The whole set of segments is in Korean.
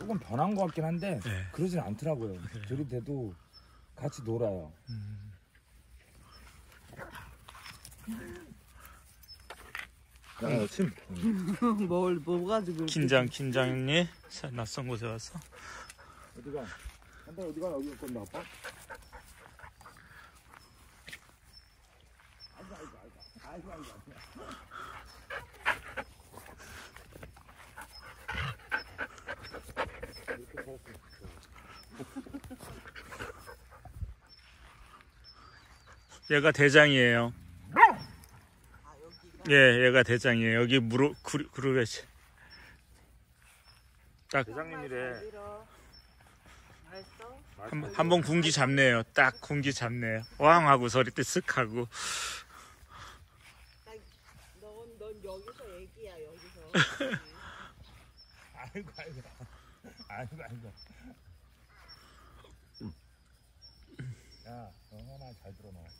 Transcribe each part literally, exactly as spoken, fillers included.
조금 변한 것 같긴 한데 네. 그러진 않더라고요. 그래요? 저리 돼도 같이 놀아요. 음. 야, 침. 뭘, 뭐 가지고. 긴장, 긴장님? 낯선 곳에 와서. 어디가? 한 달 어디가? 여기 올 건데, 아빠? 아이고, 아이고, 아이고, 아이고, 아이고, 아이고. 얘가 대장이에요. 예, 얘가 대장이에요. 여기 무릎, 그룹에 딱 대장님이래. 한, 한 번 군기 잡네요. 딱 군기 잡네요. 왕 하고 소리 때 쓱 하고. 넌, 넌 여기서 애기야, 여기서. 아이고, 아이고. 아이고, 아이고. 야, 너 하나 잘 들어, 너.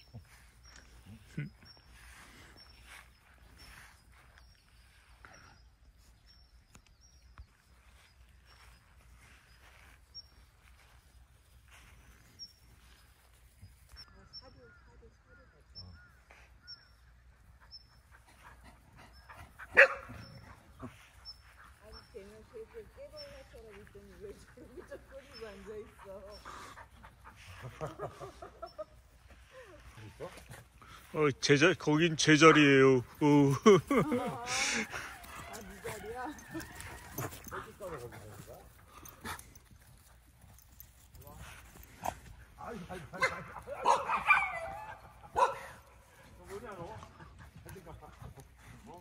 깨발라처럼 있더니 왜 저기 저 꼬리고 앉아있어. 어, 제절, 거긴 제절이에요. 어. 아, 네 자리야? 아이고, 아이고, 아이고. 너 뭐냐, 너? 어디 가? 뭐?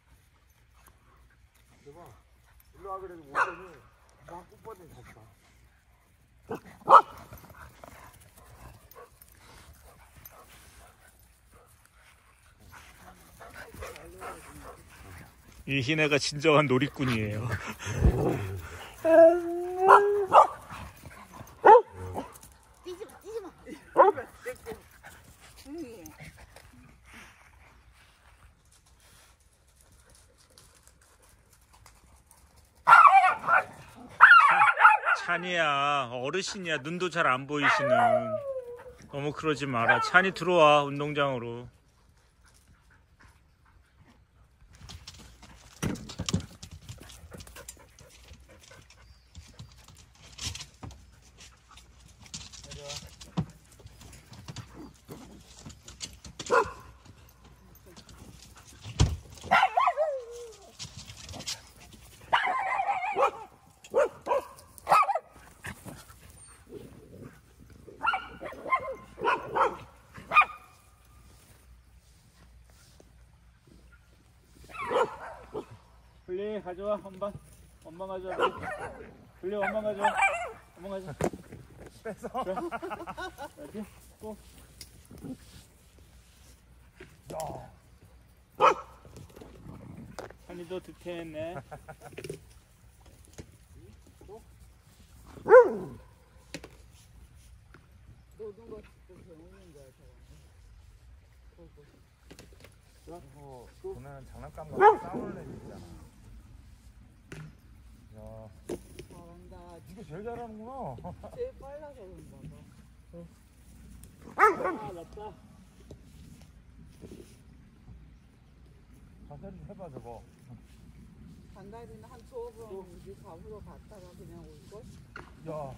대박. 일로 와 그래도 못 오니 막 꽃받이 졌다. 이 희네가 진정한 놀이꾼이에요. 뛰지 마, 뛰지 마. 조용히 해. 찬이야, 어르신이야. 눈도 잘 안 보이시는. 너무 그러지 마라. 찬이 들어와, 운동장으로. 블리 가져와. 엄마 엄마 가져와. 블리 엄마 가져와. 엄마 가져와. 뺏어. 여기 또. 찬이도 득템했네. 노는 거 좀 배우는 거야, 저거. 어, 보면 장난감과 싸우는 애들 있잖아. 야, 잘한다. 니가 제일 잘하는구나. 제일 빨라서 그런가 봐. 아, 맞다. 자세히 좀 해봐 저거. 반달이는 한 두어 번 우리 밥으로 갔다가 그냥 올걸? 야,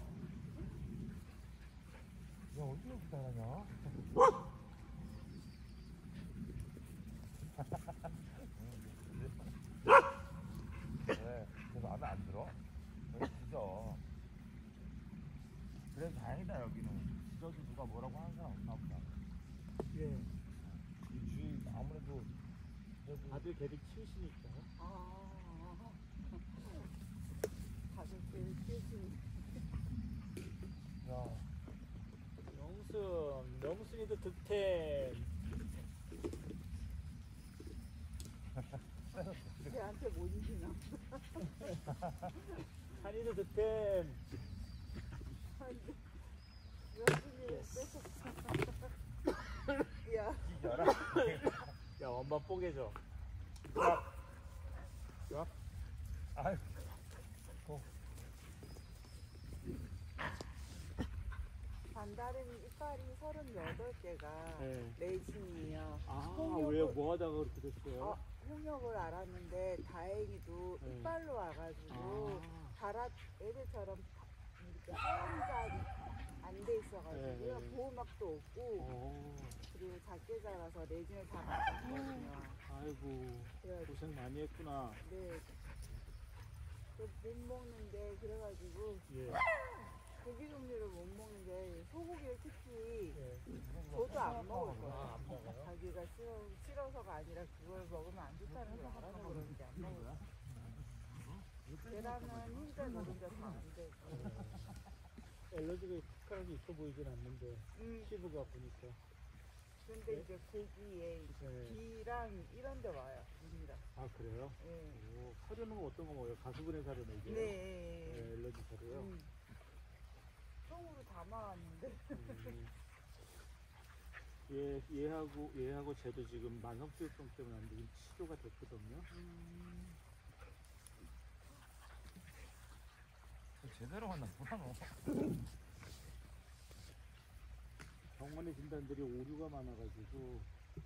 야 어떻게 이렇게 잘하냐? 왜? 그래서 마음에 안 들어? 왜 짖어? 그래도 다행이다 여기는. 짖어도 누가 뭐라고 하는 사람 없나 보다. 예. 이 주위 아무래도 그래도 아들 걔들 키우시니까. 아, 가족들 키우시는. 야, 명순, 명순이도 득템. 걔한테 못 이기나? 찬이도 득템. 명순이 뺏었어. 야, 이겨라. 야, 엄마 뽀개줘. 야. 아유, 어. 서른여덟 개가 네. 레진이에요. 아, 홍역을- 왜요? 뭐 하다가 그렇게 됐어요? 어, 홍역을 알았는데 다행히도 네. 이빨로 와가지고 아. 자라 애들처럼 이렇게 하얀자 안 돼 있어가지고요. 네. 보호막도 없고 어, 그리고 작게 자라서 레진을 다 맞았거든요. 아이고, 그래가지고 고생 많이 했구나. 네. 또 못 먹는데 그래가지고 예. 고기 종류를 못 먹는데 소고기를 특히 예. 저도 안 먹을 아, 거예요. 안 먹어요? 자기가 싫어, 싫어서가 아니라 그걸 먹으면 안 좋다는 걸 알아서 그런지 안 먹어요. 계란은 흰자 노른자 다 안 되고. 엘러지가 특별하게 있어 보이진 않는데, 음, 피부가 보니까. 근데 이제 고기에 이제 네. 귀랑 이런 데 와요. 눈이랑. 아, 그래요? 예. 오, 사료는 어떤 거 먹어요? 가수분해 사료 내게? 네. 네, 엘러지 사료요? 음. 통으로 담아왔는데. 음. 얘, 얘하고, 얘하고 쟤도 지금 만성피로병 때문에 안 되긴 치료가 됐거든요. 음, 제대로 만났구나 너. 병원의 진단들이 오류가 많아가지고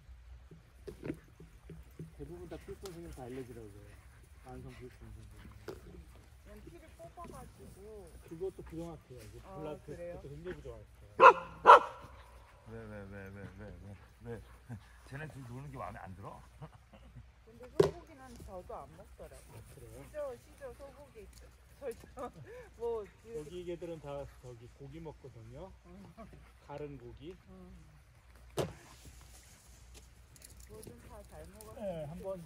대부분 다 피부 선생님 다 알려주라고요. 만성 피부 선생님. 그냥 피를 뽑아가지고. 그것도 부정확해요. 이게 아, 블라드 그래요? 테스트도 굉장히 부정확해요. 왜 왜 왜 왜 왜 왜 왜? 쟤네 둘 노는 게 마음에 안 들어? 근데 소고기는 저도 안 먹더라고요. 그래요? 시저, 시저 소고기. 저저 뭐 이렇게 여기 개들은 다 저기 고기 먹거든요. 가른 고기. 뭐든 다 잘 먹었어요. 네, 한번.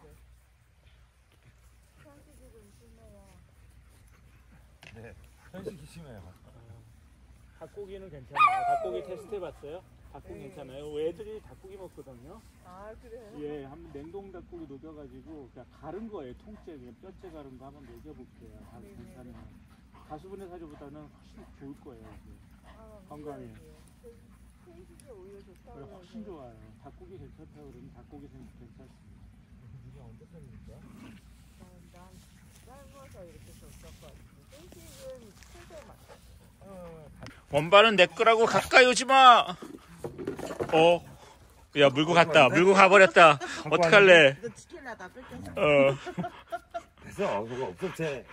현식이 좀 심해요. 네. 현식이 심해요. 어, 닭고기는 괜찮아요. 닭고기 네. 테스트 해봤어요? 닭고기 네. 괜찮아요. 애들이 닭고기 먹거든요. 아 그래요? 예, 한번 냉동 닭고기 녹여가지고 그냥 가른 거예요. 통째 그냥 뼈째 가른 거 한번 녹여볼게요. 닭 네네. 괜찮아요. 가수분해 사료보다는 훨씬 좋을 거예요. 이게. 아, 건강해. 현식이 오히려 좋다고 그래, 훨씬 해서. 좋아요. 닭고기 괜찮다고 그러면 닭고기 생 괜찮습니다. 이게 언제 펴니까? 난, 난 삶아서 이렇게 줬던 것 같은데 현식은 풀대 맛. 원반은 내 거라고 가까이 오지 마. 어. 야, 물고 갔다. 물고 가버렸다. 어떡할래? 너 지킬라다 뺏겼어. 어. 그래서 그거 없었지.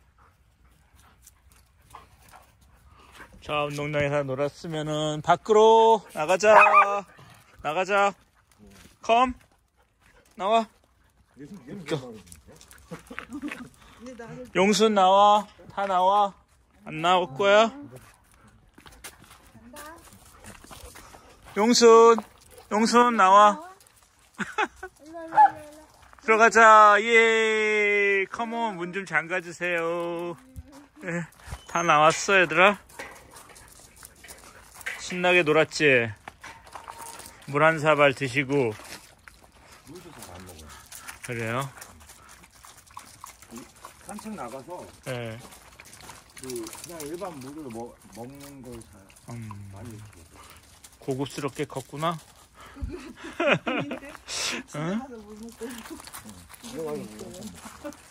자, 운동장에서 놀았으면은 밖으로 나가자. 나가자. 컴. 나와. 근데 나를 용순 나와. 다 나와. 안 나올 거야? 간다. 용순. 용순 나와. 일로 일로 일로 일로. 들어가자. 예. 컴온. 문 좀 잠가주세요. 예. 다 나왔어, 얘들아. 신나게 놀았지? 물 한 사발 드시고. 물도 잘 안 먹어요. 그래요? 산책 나가서 예. 그 그냥 일반 물을 먹, 먹는 걸 잘 음, 많이 먹어요. 고급스럽게 컸구나? 집에 가서 물 먹고. 그래가지고